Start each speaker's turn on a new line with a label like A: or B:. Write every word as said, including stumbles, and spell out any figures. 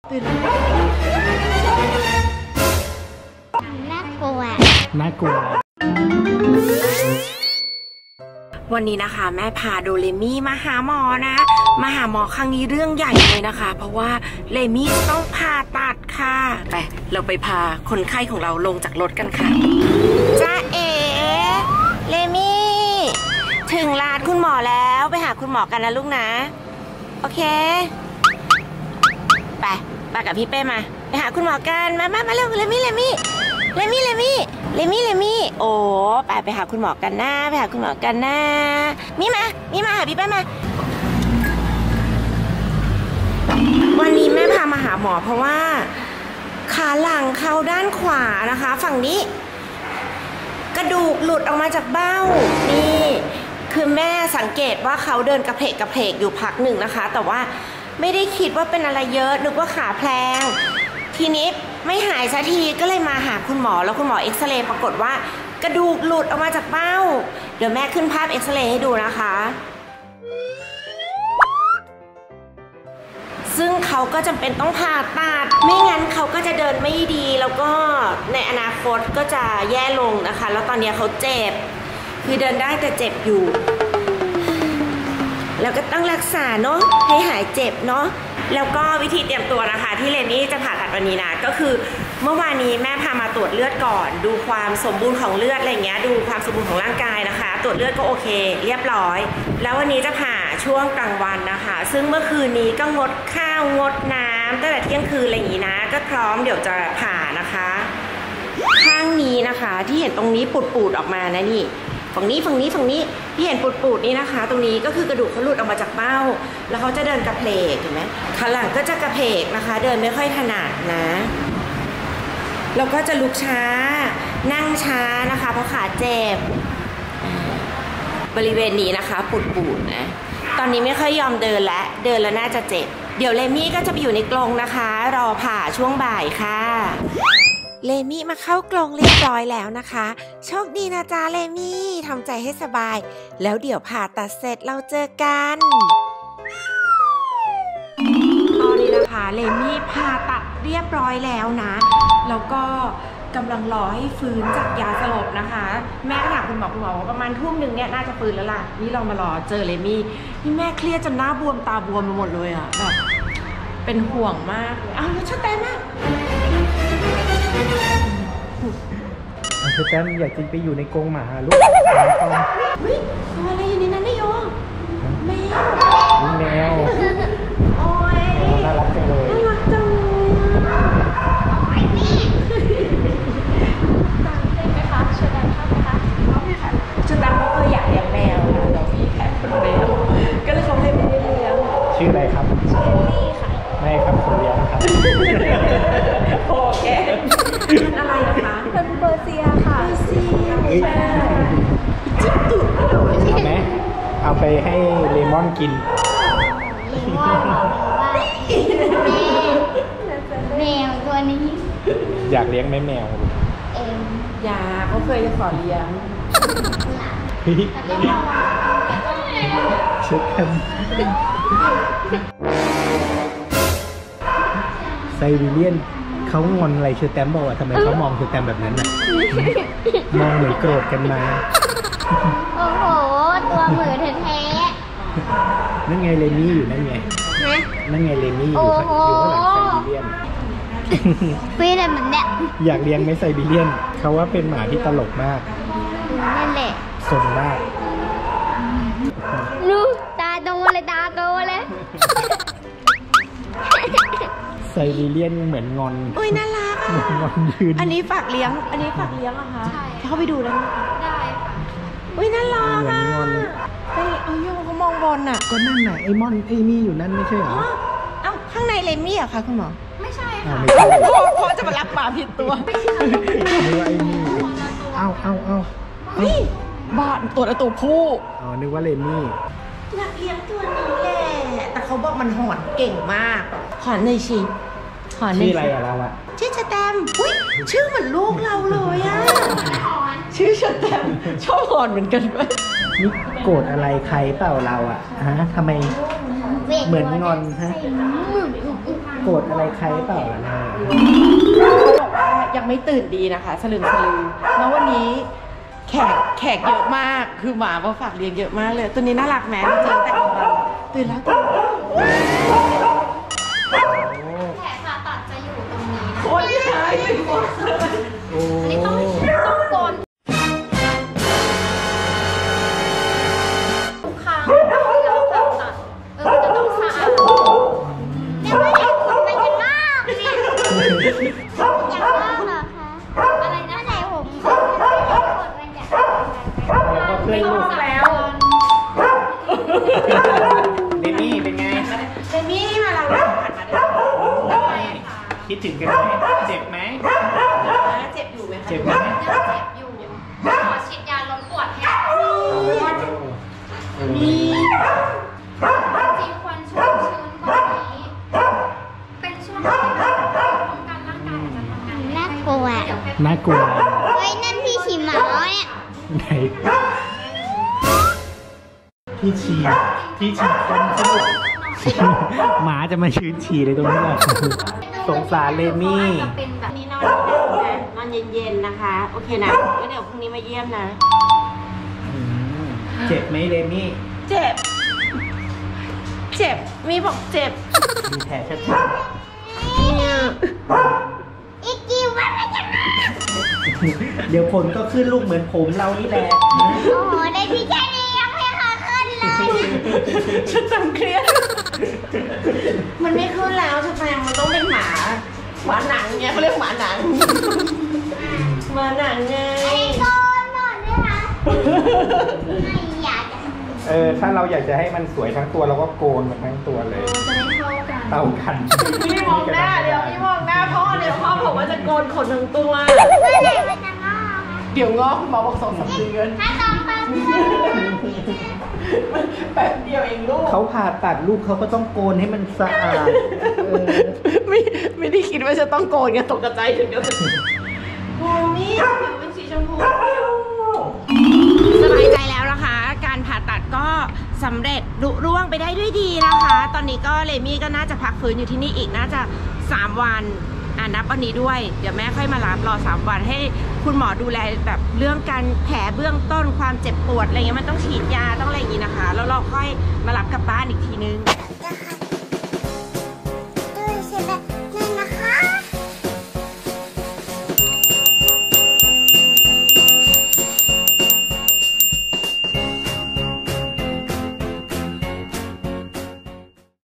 A: น่ากลัว
B: น่ากลัว
C: วันนี้นะคะแม่พาโดเรมี่มาหาหมอนะมาหาหมอครั้งนี้เรื่องใหญ่เลยนะคะเพราะว่าเรมี่ต้องผ่าตัดค่ะไปเราไปพาคนไข้ของเราลงจากรถกันค่ะจ้าเอ๋เรมี่ถึงลานคุณหมอแล้วไปหาคุณหมอกันนะลูกนะโอเคไปไปกับพี่เป้มาไปหาคุณหมอกันมามามาเร็วเรมี่เรมี่เรมี่เรมี่เรมี่เรมี่โอ้ไปไปหาคุณหมอกันนะไปหาคุณหมอกันนะมีมามีมาหาพี่เป้มาวันนี้แม่พามาหาหมอเพราะว่าขาหลังเขาด้านขวานะคะฝั่งนี้กระดูกหลุดออกมาจากเบ้านี่คือแม่สังเกตว่าเขาเดินกระเพกกระเพกอยู่พักหนึ่งนะคะแต่ว่าไม่ได้คิดว่าเป็นอะไรเยอะนึกว่าขาแพลงทีนี้ไม่หายสักทีก็เลยมาหาคุณหมอแล้วคุณหมอเอ็กซเรย์ปรากฏว่ากระดูกหลุดออกมาจากเบ้าเดี๋ยวแม่ขึ้นภาพเอ็กซเรย์ให้ดูนะคะซึ่งเขาก็จำเป็นต้องผ่าตัดไม่งั้นเขาก็จะเดินไม่ดีแล้วก็ในอนาคตก็จะแย่ลงนะคะแล้วตอนนี้เขาเจ็บคือเดินได้แต่เจ็บอยู่แล้วก็ต้องรักษาเนาะให้หายเจ็บเนาะแล้วก็วิธีเตรียมตัวนะคะที่เรนนี่จะผ่าตัดวันนี้นะก็คือเมื่อวานนี้แม่พามาตรวจเลือดก่อนดูความสมบูรณ์ของเลือดอะไรเงี้ยดูความสมบูรณ์ของร่างกายนะคะตรวจเลือดก็โอเคเรียบร้อยแล้ววันนี้จะผ่าช่วงกลางวันนะคะซึ่งเมื่อคืนนี้ก็งดข้าวงดน้ำตั้งแต่เที่ยงคืนอะไรอย่างนี้นะก็พร้อมเดี๋ยวจะผ่านะคะข้างนี้นะคะที่เห็นตรงนี้ปูดๆออกมานะนี่ฝั่งนี้ฝั่งนี้ฝั่งนี้ที่เห็นปูดๆนี่นะคะตรงนี้ก็คือกระดูกเขาหลุดออกมาจากเบ้าแล้วเขาจะเดินกระเพกเห็นไหมขาหลังก็จะกระเพกนะคะเดินไม่ค่อยถนัดนะแล้วก็จะลุกช้านั่งช้านะคะเพราะขาเจ็บบริเวณนี้นะคะปูดๆนะตอนนี้ไม่ค่อยยอมเดินแล้วเดินแล้วน่าจะเจ็บเดี๋ยวเรมี่ก็จะไปอยู่ในกรงนะคะรอผ่าช่วงบ่ายค่ะเรมี่มาเข้ากรงเรียบร้อยแล้วนะคะโชคดีนะจ๊ะเรมี่ทำใจให้สบายแล้วเดี๋ยวผ่าตัดเสร็จเราเจอกันตอนนี้นะคะเรมี่ผ่าตัดเรียบร้อยแล้วนะแล้วก็กำลังรอให้ฟื้นจากยาสลบนะคะแม่ถามคุณหมอคุณหมอว่าประมาณทุ่มหนึ่งเนี่ยน่าจะฟื้นแล้วล่ะนี่เรามารอเจอเรมี่นี่แม่เครียดจนหน้าบวมตาบวมไปหมดเลยอะแบบเป็นห่วงมากเลยอ้าวแล้วชะแตมาก
B: อาจารย์อยากจะไปอยู่ในกรงหมาลูก
C: เฮ้ยตัวอะไรอยู่ในนั้นนายโยแมว
B: แมว
C: โอ้ย
B: น่ารักจังเลย
C: น่ารักจังเลย
A: ได้ไหมคะเชิญได้ไหมคะ
C: เอาไหมคะชุดดำเขาเคยอยากเลี้ยงแมวค่ะแต่พี่แค่เป็นแมวก็เลยเขาให้ไม่ได้เลี้ยง
B: ชื่ออะไรครับ
A: ชื่อลี่ค่ะ
B: ไม่ครับผมเลี้ยงครับ
C: โอเคอะไรนะคะ
A: เป็นเปอร์เซียค่ะ
C: เปอร์เซียใช่จิ๊บจุด
B: เอาไหมเอาไปให้เลมอนกิน
A: เลมอนบอกว่าแมวตัวนี้
B: อยากเลี้ยงไหมแมว
A: เอ็ม
C: อยากเขาเคยจะขอเลี้ยง
B: เช็ดกันไซบีเรียนเขางอนอะไรเชอร์แตมบอกว่าทำไมเขามองเชอร์แตมแบบนั้นน่ะมองเหมือนโกรธกันมา
A: โอ้โหตัวเหมือนแท้
B: ๆนั่นไงเลมี่อยู่นั่นไงนั่นไงเลมี่อยู่อยู่ข้างหลังไซบีเรียน
A: เป็นแบบเนี้ย
B: อยากเลี้ยงไหมไซบีเรียนเขาว่าเป็นหมาที่ตลกมาก
A: นั่นแหละ
B: สนมาก
A: ลูกตาโตเลยตาโตเลย
B: ไซบีเรียนเหมือนงอน
C: อุ้ยน่ารักอ่ะ
B: งอนยืน
C: อันนี้ฝากเลี้ยงอันนี้ฝากเลี้ยงอะคะ
A: ใช่
C: เข้าไปดูได้ไหม
A: ได้ค่ะ
C: อุ้ยน่ารักอ่ะเฮ้ยเอาโยเขามองบนอ่ะ
B: ก็นั่นน่ะไอ้มอนไอ้นี่อยู่นั่นไม่ใช่เหรอ
C: เอ้าข้างในเลมี่อะคะคุณหมอ
A: ไม่ใช่ค่ะ
C: พ่อจะมารับปลาผิดตัว
B: นึกว่าไอ้นี่เอาเอาเอา
C: เฮ้ยบ้านตัวละตัวผู้
B: อ๋อนึกว่าเลมี่
C: อยากเลี้ยงตัวนี้แหละแต่เขาบอกมันหอนเก่งมากหอนในชีหอนใน
B: ชื่ออะไรอะเราอะ
C: ชื่อชะแตมอุ้ยชื่อเหมือนลูกเราเลยอะชื่อชะแตมชอบหอนเหมือนกันไหม
B: นี่โกรธอะไรใครเปล่าเราอะฮะทำไม
A: เว้น
B: เหมือนงอนฮะโกรธอะไรใครเปล่าล่ะนะ
C: เขาบอกว่ายังไม่ตื่นดีนะคะสลึมสลือแล้ววันนี้แขกแขกเยอะมากคือหมามาฝากเลี้ยงเยอะมากเลยตัวนี้น่ารักแม้เจอแต่กลางวันตื่นแล้วตื่น
A: แผลผ่าตัดจะอยู่ตรงนี้นะ
C: โอ้ยใช่หมดเลย
B: โอ้
A: อันนี้ต้องต้องโกนทุกครั้งเราผ่าตัดเออมันจะต้องสะอาดเนี่ยว่าอยากขนไปกันมากเนี่ยอยากมากเหรอคะอะไรนะไหนผมขนมันอยาก
C: ไม่รู้แล้ว
B: เดมี่เป็นไง
C: เจมี่มาเราผ่านมาได้ทำไมคะ
B: คิดถึงกันไหมเจ็บไหม
C: เจ็บอยู่ไหมคะ
B: เจ็บไหม
A: ยังเจ็บอยู่ขอฉีดยาลดปวดให้มีจริงควรชุ่มชื้นกว่านี้เป็นช่วงที่แบบป้องกันร่างกายจะทำงานน่ากลัว
B: น่ากลัว
A: เฮ้ยนั่นพี่ฉีหมาเนี่ย
B: ไหนพี่ฉี่พี่ฉี่คนสนุกหมาจะมาชื้นฉี่เลยตรงนี้แหละสงสารเลมี่
A: เป็นแบบ
C: นี่นอนที่ไหนนะนอนเย็นๆนะคะโอเคนะแล้วเดี๋ยวพรุ่งนี้มาเยี่ยมนะ
B: อืมเจ็บไหมเลมี่
C: เจ็บ เจ็บ มีบอกเจ็บ
B: มีแผลชัด
C: เนี่ย
A: อีกกี่วันมันจะมา
B: ๆเดี๋ยวผลก็ขึ้นลูกเหมือนผมเรานี่แหละ
A: โอ้โหได้พี่แค่นี้ยังไม่เคยขึ้นเลย
C: ฉันจำเครียด มันไม่ขึ้นแล้วใช่ไหมมันต้องเป็นหมา หมาหนังเนี่ยเขาเรียกหมาหนัง หมาหนังไง
A: ไอ้โกนหน่อยด้วยนะไม่อยากจะ
B: เออถ้าเราอยากจะให้มันสวยทั้งตัวเราก็โกนมันทั้งตัวเลย
A: จะได้เข้ากัน
B: เท่ากัน
C: พี่มองหน้าเดี๋ยวพี่มองหน้าพ่อเดี๋ยวพ่อบอกว่าจะโกนขนทั้งตัว
A: เมื่อไหร่มันจะงอก
C: เดี๋ยวงอกคุณหมอบอกสองสามเดือน
A: ถ้าตอนแป๊บนึง
C: แป๊บเดียวเองลูก
B: เขาผ่าตัดลูกเขาก็ต้องโกนให้มันสะอาดเออ
C: ไม่ไม่ได้คิดว่าจะต้องโกนไงตกใจถึงจะโอ้นี่ผิวเป็นสีชมพูสบายใจแล้วนะคะ การผ่าตัดก็สำเร็จลุร่วงไปได้ด้วยดีนะคะ ตอนนี้ก็เลมี่ก็น่าจะพักฟื้นอยู่ที่นี่อีกน่าจะสามวันอ่านับวันนี้ด้วยเดี๋ยวแม่ค่อยมารับรอสามวันให้คุณหมอดูแลแบบเรื่องการแผลเบื้องต้นความเจ็บปวดอะไรเงี้ยมันต้องฉีดยาต้องอะไรอย่างงี้นะคะแล้วเราค่อยมารับกลับบ้านอีกทีนึง